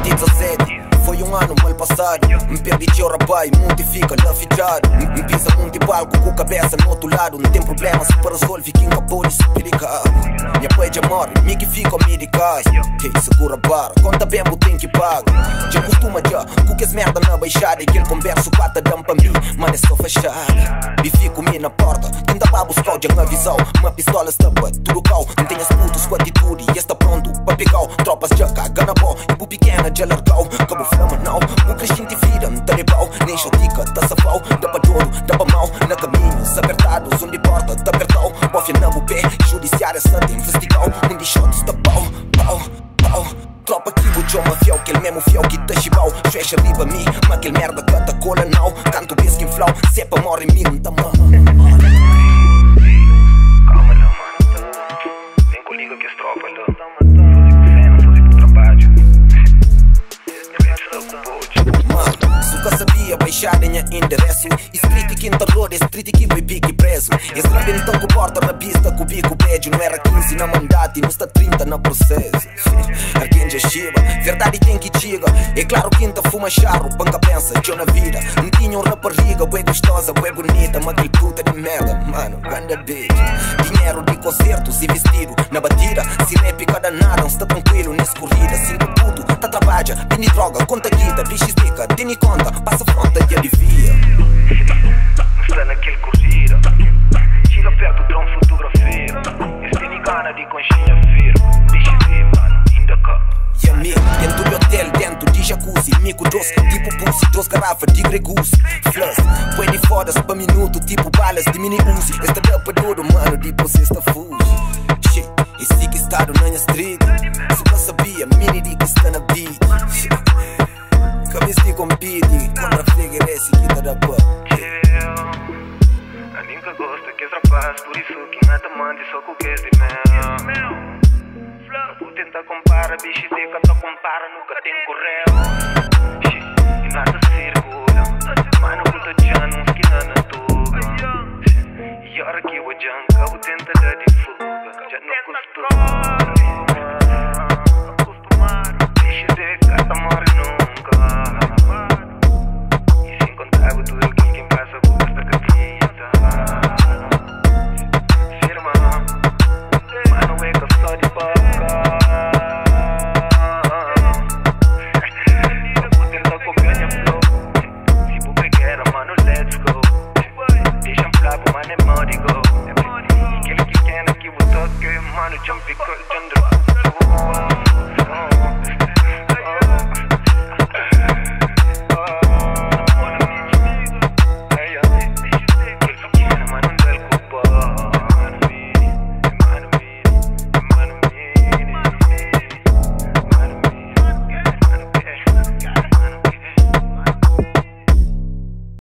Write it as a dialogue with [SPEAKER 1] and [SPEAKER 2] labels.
[SPEAKER 1] 17 foi um ano mal passado. Me perdi de rabai, mundo fica lá fichado. Me pisa mundo palco com a cabeça no outro lado. Não tem problema se para resolver quem acabou de se explicar. Minha pai já morre, me que fica medicais. Hey, segura barra, conta bem o tem que paga. Já costuma já, com que as merda na baixada. E aquele converso quatro dão pra mim, mas é só fachada. E fico me na porta, tenta pra buscar, já me avisou. Uma pistola está pra tudo cal. Não tem as putas com atitude e está pronto pra pegar. Tropas já caga na boa, e bu pequena já largou. Cabo flama não, o crescente vira, não tá lebal. Nem chotica, tá safau, dá pra duro, dá pra mal. Na caminhos apertados, onde porta tá apertão. Bofia na pé, judiciária santa investigou. Onde shots tá pau, pau, pau. Tropa que buchou uma fiel, aquele mesmo fiel que tá chibau. Fecha riba mi, mas aquele merda canta cola não. Canto bisque em flow, sepa morre em mim, não tá mal.
[SPEAKER 2] Calma não, mano. Vem comigo que as tropas lá.
[SPEAKER 1] Suka sabia baixar em endereço. Escrito que em terror, escrito que vai pique preso. Esse rabentão com porta na pista, com bico pédio. Não era 15 na mandato e não está 30 na processo. Alguém já chiva, verdade tem que chega. É claro que ainda fuma charro, banca pensa, eu na vida. Não tinha uma rapariga, bué gostosa, bué bonita. Mas aquele puta de merda, mano, ganda beijo. Dinheiro de concertos e vestido na batida. Se rap cada nada, não está tranquilo nessa corrida. Cinco puto, tá trabalha, tem droga, conta guida. Bicho estica, tem conta, passa fronta e alivia.
[SPEAKER 2] Não está naquele corrida. Chega perto, dá fotografia. Esse tem gana de conchinha firme. Bicho vê, mano, ainda cá.
[SPEAKER 1] E a mim, dentro do hotel, dentro de jacuzzi. Mico doce, tipo pussy, 2 garrafas de gregusi. Flush, põe de fodas pra minuto, tipo balas de mini Uzi. Esta dá pra tudo, mano, tipo cesta fuge. Shit, esse que está na minha street. Se eu sabia, mini de que está na beat. Cabeça de compete, contra Figueirense que tá da pá.
[SPEAKER 2] A ninguém gosta que é rapaz, por isso que nada manda só com que é de mel. Vou tentar comparar, bicho de canta compara, nunca tem correio. E nada circula, mano, puta já não esquina na tuga. E hora que eu janca, vou tentar dar de fuga. Já não acostumar, bicho de canta morre nunca. E se encontrar tudo aqui, quem passa por esta catita. Firma, mano, é que eu sou de boca. Vou tentar copiar minha flow. Se por pequena, mano, let's go. Deixa um flavo, mano, é money go. Aquele que quer que eu toque, mano, jump e cut,